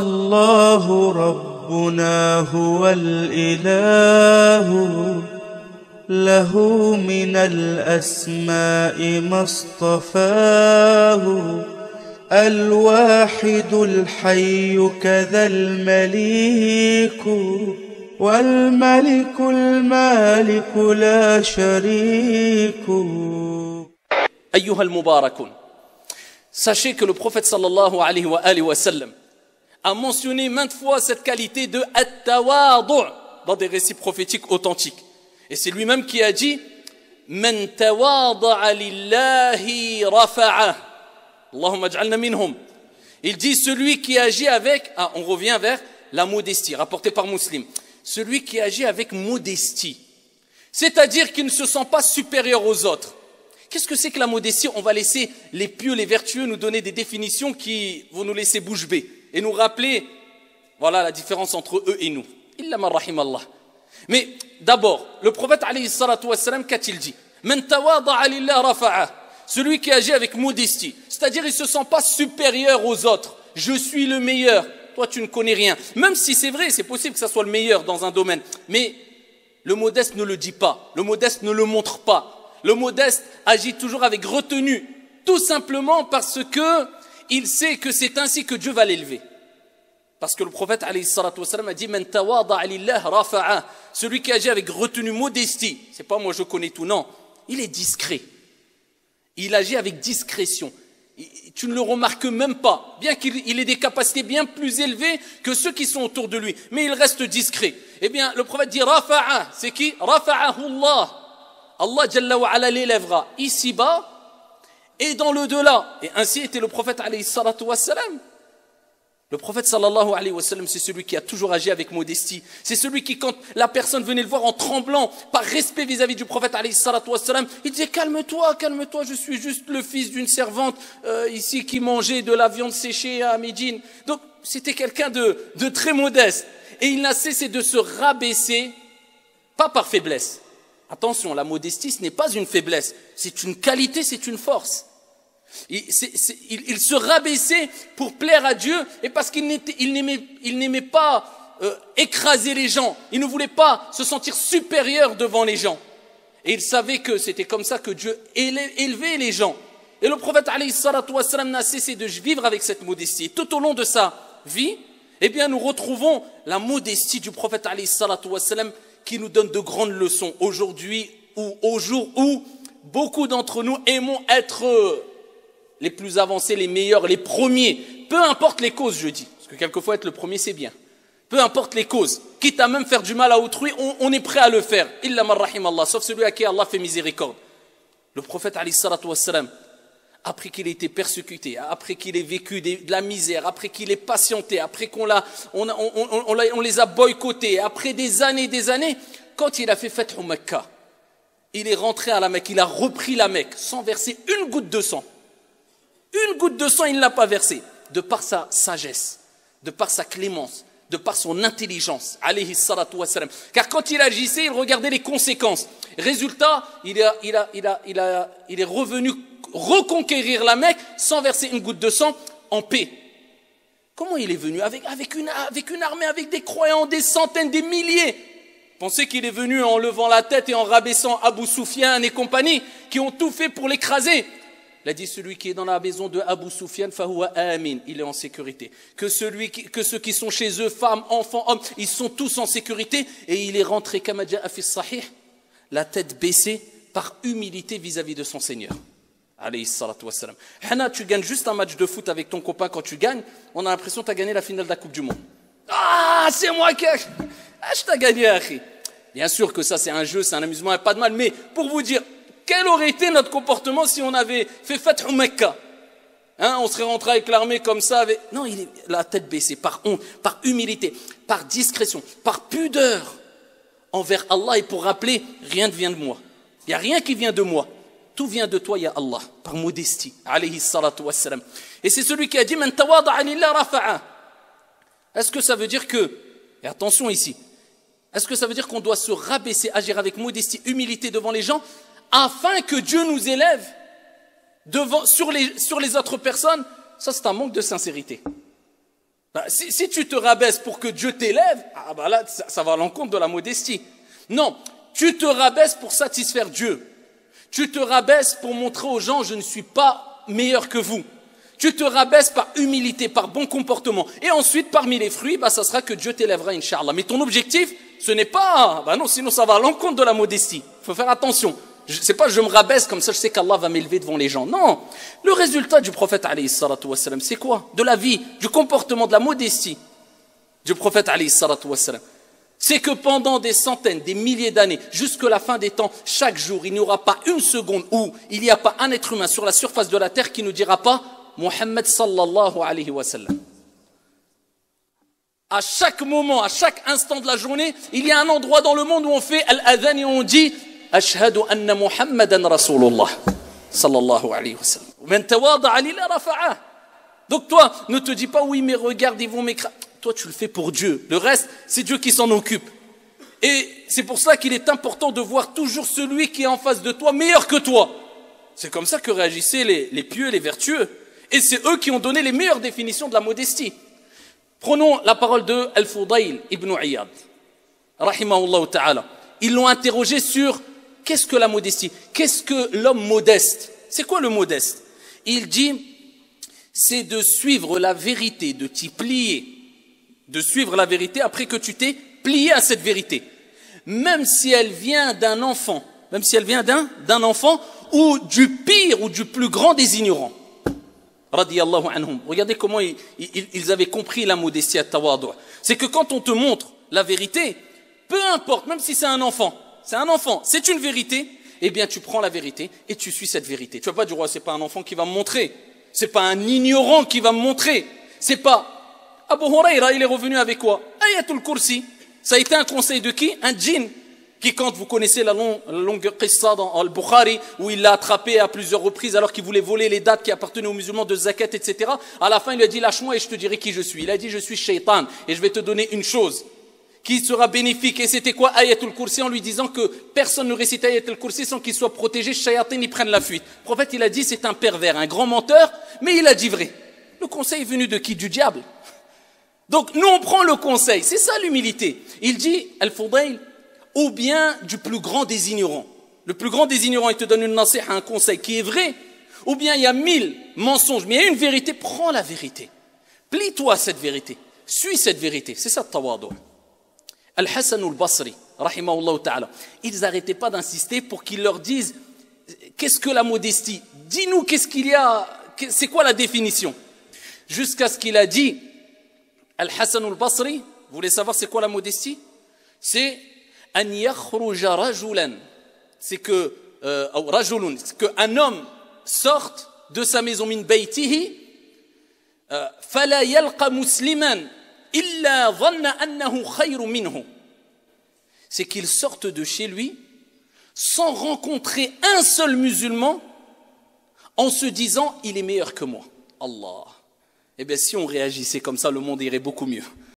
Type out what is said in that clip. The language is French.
الله ربنا هو الإله له من الأسماء ما اصطفاه الواحد الحي كذا المليك والملك المالك لا شريك. أيها المباركون, sachez que le prophète sallallahu alayhi wa sallam a mentionné maintes fois cette qualité de at-tawadu' dans des récits prophétiques authentiques. Et c'est lui-même qui a dit Man tawada'a lillahi rafa'ah. Allahumma ij'alna minhum. Il dit celui qui agit avec, on revient vers la modestie, rapporté par Muslim. Celui qui agit avec modestie, c'est-à-dire qu'il ne se sent pas supérieur aux autres. Qu'est-ce que c'est que la modestie? On va laisser les pieux, les vertueux nous donner des définitions qui vont nous laisser bouche bée et nous rappeler, voilà la différence entre eux et nous. Illa man rahimallah. Mais d'abord, le prophète alayhi salatu wassalam, qu'a-t-il dit? Man tawada'a lillah rafa'a. Celui qui agit avec modestie, c'est-à-dire il ne se sent pas supérieur aux autres. Je suis le meilleur, toi tu ne connais rien. Même si c'est vrai, c'est possible que ça soit le meilleur dans un domaine. Mais le modeste ne le dit pas, le modeste ne le montre pas. Le modeste agit toujours avec retenue, tout simplement parce que il sait que c'est ainsi que Dieu va l'élever. Parce que le prophète alayhi salatu wassalam a dit Man tawada'a lillah rafa'a. Celui qui agit avec retenue, modestie, c'est pas moi je connais tout, non, il est discret. Il agit avec discrétion. Tu ne le remarques même pas, bien qu'il ait des capacités bien plus élevées que ceux qui sont autour de lui, mais il reste discret. Eh bien, le prophète dit Rafa'a, c'est qui? Rafa'ahu Allah. Allah Jalla wa ala l'élèvera ici-bas et dans l'au-delà. Et ainsi était le prophète alayhi salatu wassalam. Le prophète sallallahu alayhi wa sallam, c'est celui qui a toujours agi avec modestie. C'est celui qui, quand la personne venait le voir en tremblant, par respect vis-à-vis du prophète alayhi salatu wassalam, il disait calme-toi, calme-toi, je suis juste le fils d'une servante ici qui mangeait de la viande séchée à Médine. Donc c'était quelqu'un de très modeste. Et il n'a cessé de se rabaisser, pas par faiblesse. Attention, la modestie, ce n'est pas une faiblesse, c'est une qualité, c'est une force. Il se rabaissait pour plaire à Dieu et parce qu'il n'aimait pas écraser les gens. Il ne voulait pas se sentir supérieur devant les gens. Et il savait que c'était comme ça que Dieu élevait les gens. Et le prophète alayhi salatu wassalam n'a cessé de vivre avec cette modestie. Tout au long de sa vie, eh bien, nous retrouvons la modestie du prophète alayhi salatu wassalam qui nous donne de grandes leçons aujourd'hui ou au jour où beaucoup d'entre nous aimons être les plus avancés, les meilleurs, les premiers. Peu importe les causes, je dis. Parce que quelquefois être le premier, c'est bien. Peu importe les causes. Quitte à même faire du mal à autrui, on est prêt à le faire. Illa man rahim Allah, sauf celui à qui Allah fait miséricorde. Le prophète alayhi salatu wassalam, après qu'il ait été persécuté, après qu'il ait vécu de la misère, après qu'il ait patienté, après qu'on les a boycottés, après des années, quand il a fait Fath Makkah, il est rentré à la Mecque, il a repris la Mecque sans verser une goutte de sang. Une goutte de sang, il ne l'a pas versé. De par sa sagesse, de par sa clémence, de par son intelligence, alayhi salatu wassalam. Car quand il agissait, il regardait les conséquences. Résultat, il est revenu reconquérir la Mecque sans verser une goutte de sang en paix. Comment il est venu? Avec une armée, avec des croyants, des centaines, des milliers. Pensez qu'il est venu en levant la tête et en rabaissant Abu Sufyan et compagnie, qui ont tout fait pour l'écraser. Il a dit celui qui est dans la maison de Abu Sufyan, fahuwa amin, il est en sécurité. Que ceux qui sont chez eux, femmes, enfants, hommes, ils sont tous en sécurité. Et il est rentré, kama ja'a fi sahih, la tête baissée par humilité vis-à-vis de son Seigneur. Alayhi salatu wassalam. Hana, tu gagnes juste un match de foot avec ton copain, quand tu gagnes, on a l'impression que tu as gagné la finale de la Coupe du Monde. Ah, c'est moi qui je t'ai gagné, akhi. Bien sûr que ça c'est un jeu, c'est un amusement, pas de mal, mais pour vous dire, quel aurait été notre comportement si on avait fait Fath Makkah? On serait rentré avec l'armée comme ça. Non, il est la tête baissée, par honte, par humilité, par discrétion, par pudeur envers Allah et pour rappeler, rien ne vient de moi. Il n'y a rien qui vient de moi. Tout vient de toi, ya Allah, par modestie. Alayhi salatu wassalam. Et c'est celui qui a dit, Man tawada'a lillah rafa'a. Est-ce que ça veut dire que, et attention ici, est-ce que ça veut dire qu'on doit se rabaisser, agir avec modestie, humilité devant les gens, afin que Dieu nous élève sur les autres personnes? Ça, c'est un manque de sincérité. Bah, si tu te rabaisses pour que Dieu t'élève, ah bah là, ça va à l'encontre de la modestie. Non, tu te rabaisses pour satisfaire Dieu. Tu te rabaisses pour montrer aux gens, je ne suis pas meilleur que vous. Tu te rabaisses par humilité, par bon comportement. Et ensuite, parmi les fruits, bah, ça sera que Dieu t'élèvera, Inch'Allah. Mais ton objectif, ce n'est pas, bah non, sinon ça va à l'encontre de la modestie. Il faut faire attention. C'est pas je me rabaisse comme ça, je sais qu'Allah va m'élever devant les gens. Non. Le résultat du prophète, alayhi salatu wassalam, c'est quoi? De la vie, du comportement, de la modestie du prophète, alayhi salatu wassalam. C'est que pendant des centaines, des milliers d'années, jusqu'à la fin des temps, chaque jour, il n'y aura pas une seconde où il n'y a pas un être humain sur la surface de la terre qui ne dira pas Muhammad sallallahu alayhi wa sallam. À chaque moment, à chaque instant de la journée, il y a un endroit dans le monde où on fait al-adhan et on dit Ashhadu anna Muhammadan Rasulullah sallallahu alayhi wa sallam. Man tawada'a lillah rafa'ah. Donc toi, ne te dis pas oui mais regarde, ils vont m'écraser. Toi tu le fais pour Dieu. Le reste, c'est Dieu qui s'en occupe. Et c'est pour ça qu'il est important de voir toujours celui qui est en face de toi meilleur que toi. C'est comme ça que réagissaient les pieux, les vertueux. Et c'est eux qui ont donné les meilleures définitions de la modestie. Prenons la parole de Al-Fudayl ibn Iyad, rahimahullah ta'ala. Ils l'ont interrogé sur qu'est-ce que la modestie? Qu'est-ce que l'homme modeste? C'est quoi le modeste? Il dit, c'est de suivre la vérité, de t'y plier. De suivre la vérité après que tu t'es plié à cette vérité. Même si elle vient d'un enfant, même si elle vient d'un enfant ou du pire ou du plus grand des ignorants. Radiyallahu anhum. Regardez comment ils avaient compris la modestie à tawadu'. C'est que quand on te montre la vérité, peu importe, même si c'est un enfant, c'est une vérité, eh bien tu prends la vérité et tu suis cette vérité. Tu vas pas dire, oh, c'est pas un enfant qui va me montrer, c'est pas un ignorant qui va me montrer, c'est pas Abu Huraira, il est revenu avec quoi? Ayatul Kursi. Ça a été un conseil de qui? Un djinn. Qui, quand vous connaissez la longue qissa dans Al-Bukhari, où il l'a attrapé à plusieurs reprises alors qu'il voulait voler les dates qui appartenaient aux musulmans de zakat, etc. À la fin, il lui a dit, lâche-moi et je te dirai qui je suis. Il a dit, je suis shaitan et je vais te donner une chose qui sera bénéfique. Et c'était quoi? Ayatul Kursi, en lui disant que personne ne récite Ayatul Kursi sans qu'il soit protégé, shayatin, ils prennent la fuite. Le prophète, il a dit, c'est un pervers, un grand menteur, mais il a dit vrai. Le conseil est venu de qui? Du diable. Donc, nous, on prend le conseil. C'est ça l'humilité. Il dit, Al-Fudayl, ou bien du plus grand des ignorants. Le plus grand des ignorants, il te donne une nasiha, un conseil qui est vrai, ou bien il y a 1000 mensonges, mais il y a une vérité, prends la vérité. Plie-toi à cette vérité. Suis cette vérité. C'est ça le tawadu'. Al-Hasan al-Basri, rahimahullah ta'ala, ils n'arrêtaient pas d'insister pour qu'ils leur disent qu'est-ce que la modestie? Dis-nous qu'est-ce qu'il y a, c'est quoi la définition? Jusqu'à ce qu'il a dit, Al-Hasan al-Basri, vous voulez savoir c'est quoi la modestie? C'est an yakhruja rajulan, c'est que rajulun, c'est qu'un homme sorte de sa maison min baytihi fala yalqa musliman illa dhanna annahu khayrun minhu, c'est qu'il sorte de chez lui sans rencontrer un seul musulman en se disant il est meilleur que moi. Allah. Eh bien si on réagissait comme ça, le monde irait beaucoup mieux.